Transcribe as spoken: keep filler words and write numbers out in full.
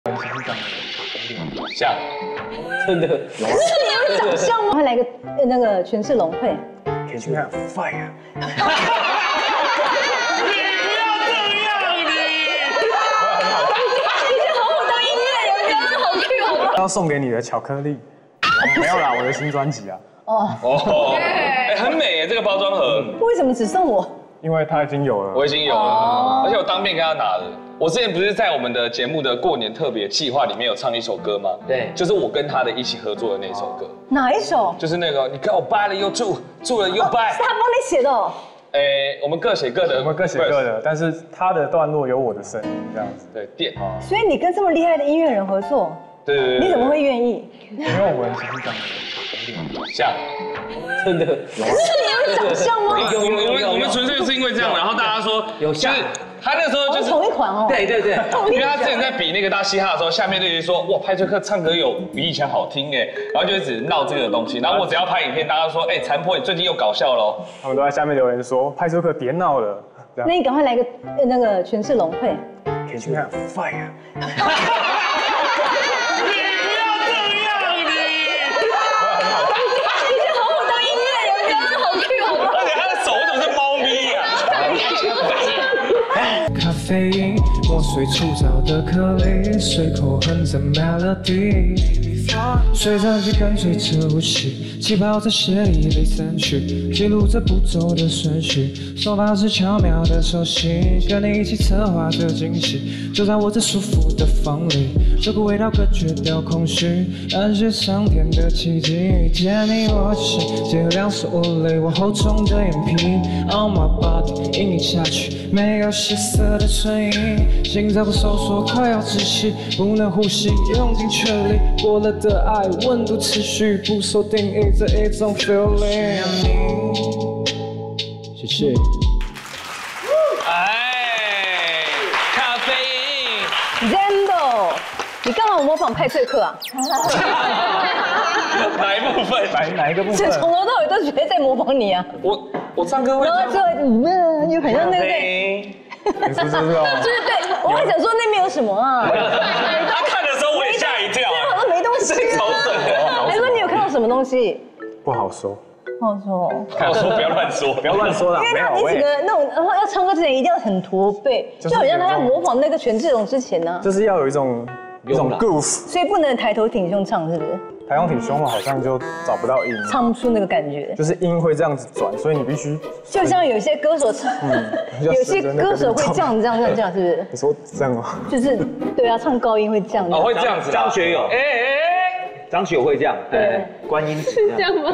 其实长得有点像，真的。 是你有长相吗？快来个那个全是龙会。 可以去看 Fire。 你不要这样，你！ 你就好好当音乐人，不要好 Q 好不好？ 要送给你的巧克力，没有啦，我的新专辑啊。 哦哦，哎，很美耶，这个包装盒。 为什么只送我？ 因为他已经有了， 我已经有了，而且我当面跟他拿的。我之前不是在我们的节目的过年特别企划里面有唱一首歌吗？ 对， 就是我跟他的一起合作的那首歌。 哪一首？ 就是那个，你看我掰了又住，住了又掰。 是他帮你写的哦。 哎，我们各写各的， 我们各写各的，但是他的段落有我的声音，这样子。 对，电。 所以你跟这么厉害的音乐人合作， 对对对。 你怎么会愿意？ 因为我们其实长得有点像，真的。 是你有长相吗？ 有有有，我们纯粹是因为这样，然后大家说有像。 他那个时候就是同一款哦。 对对对， 因为他之前在比那个大嘻哈的时候，下面就一直说哇，派翠克唱歌有比以前好听哎，然后就一直闹这个东西。然后我只要拍影片，大家说哎，残破你最近又搞笑喽。 他们都在下面留言说派翠克别闹了。 那你赶快来个那个全是龙会。 可以去看 Fire。 咖啡因磨碎粗糙的颗粒，随口哼着 melody， 随着气跟随着呼吸，气泡在血液里散去，记录着步骤的顺序，手法是巧妙的熟悉，跟你一起策划着惊喜，就在我这舒服的房里，这股味道隔绝掉空虚，安息上天的奇迹，甜蜜默契，借两手无力我厚重的眼皮 ，On my body， 引你下去，没有血色的唇印，心在不收缩，快要窒息，不能呼吸，用尽全力，过了的爱，温度持续，不受定义，这一种 feeling。谢谢。 哎，咖啡因。 Zendo， 你干嘛模仿派翠克啊？ 哪一部分？ 哪哪一个部分？ 是从头到尾都觉得在模仿你啊。 我我唱歌会然后就嗯，又很像那个。 你是不是哦？ 就是对，我还想说那边有什么啊？ 他看的时候我也吓一跳， 好像没东西。 超准的。 还说你有看到什么东西？ 不好说。 不好说。 我说不要乱说， 不要乱说啦。 因为他你整个那种，然后要唱歌之前一定要很驼背，就好像他要模仿那个权志龙之前呢。 就是要有一种一种 goof， 所以不能抬头挺胸唱，是不是？ 抬头挺胸好像就找不到音， 唱不出那个感觉。 就是音会这样子转，所以你必须。 就像有些歌手唱，有些歌手会这样这样这样这样，是不是？ 你说这样吗？ 就是对啊，唱高音会这样。 哦，会这样子。 张学友， 哎哎哎， 张学友会这样，对，观音是这样吗？